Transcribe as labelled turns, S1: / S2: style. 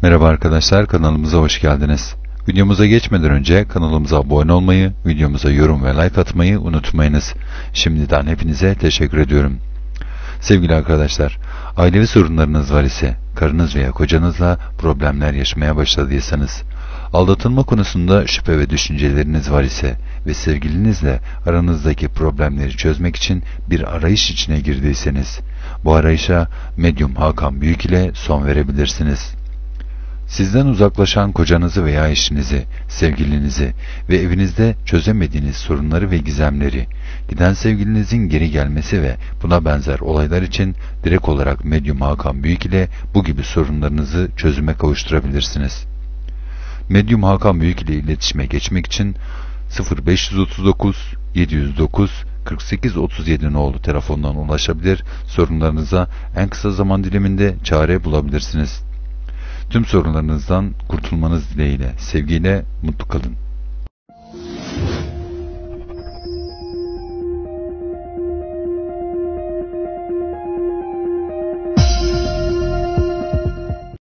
S1: Merhaba arkadaşlar, kanalımıza hoş geldiniz. Videomuza geçmeden önce kanalımıza abone olmayı, videomuza yorum ve like atmayı unutmayınız. Şimdiden hepinize teşekkür ediyorum. Sevgili arkadaşlar, ailevi sorunlarınız var ise, karınız veya kocanızla problemler yaşamaya başladıysanız, aldatılma konusunda şüphe ve düşünceleriniz var ise ve sevgilinizle aranızdaki problemleri çözmek için bir arayış içine girdiyseniz, bu arayışa Medyum Hakan Büyük ile son verebilirsiniz. Sizden uzaklaşan kocanızı veya eşinizi, sevgilinizi ve evinizde çözemediğiniz sorunları ve gizemleri, giden sevgilinizin geri gelmesi ve buna benzer olaylar için direkt olarak Medyum Hakan Büyük ile bu gibi sorunlarınızı çözüme kavuşturabilirsiniz. Medyum Hakan Büyük ile iletişime geçmek için 0539 709 48 37 nolu telefondan ulaşabilir, sorunlarınıza en kısa zaman diliminde çare bulabilirsiniz. Tüm sorunlarınızdan kurtulmanız dileğiyle, sevgiyle, mutlu kalın.